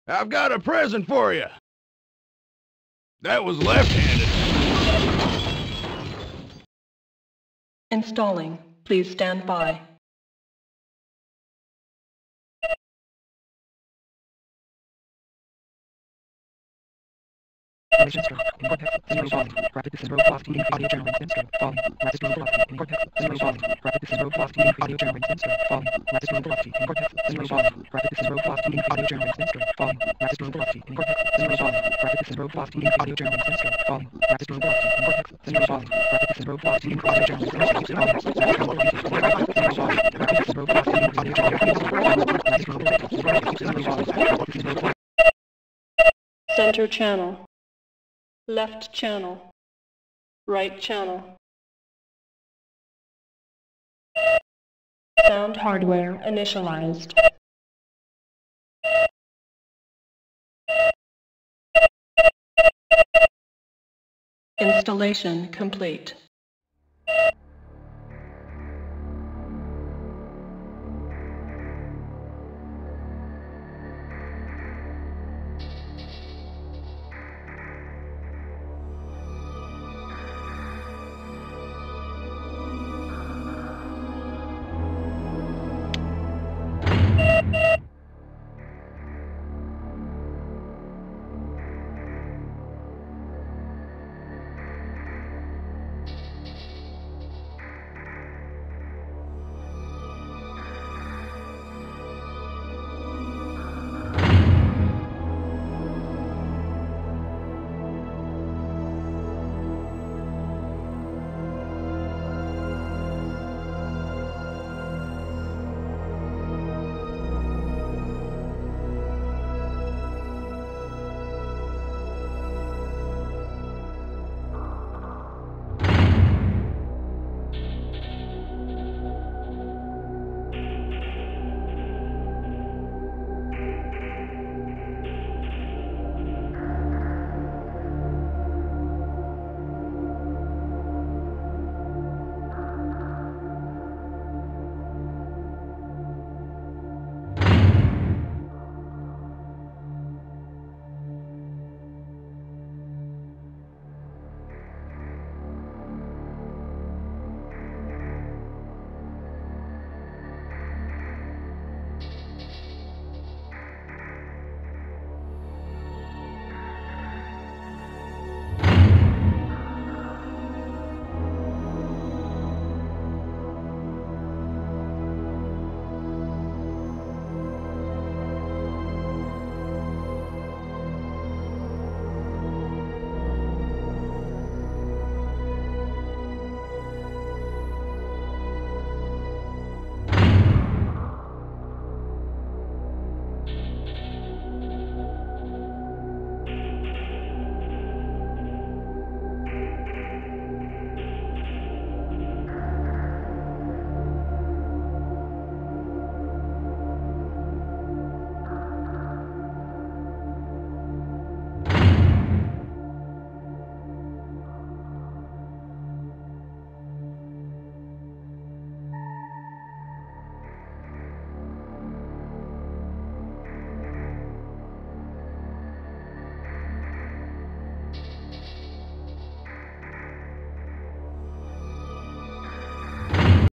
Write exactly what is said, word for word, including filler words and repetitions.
I've got a present for you. That was left-handed. Installing. Please stand by. Instrument. In context. Zero volume. Graphic. This is robust. Ink audio generates instrument. Volume. Lattice velocity. In context. Zero volume. Graphic. This is robust. Ink audio generates instrument. Volume. Lattice velocity. In context. Zero volume. Graphic. This is robust. Ink audio generates instrument. Volume. Lattice velocity. In context. Zero volume. Graphic. This is robust. Ink audio generates instrument. Volume. Lattice velocity. In context. Zero volume. Graphic. This is robust. Ink audio generates instrument. Volume. Lattice velocity. Zero volume. Graphic. This is robust. Ink audio generates instrument. Volume. Lattice velocity. Zero volume. Graphic. This is robust. Center channel. Left channel. Right channel. Sound hardware initialized. Installation complete.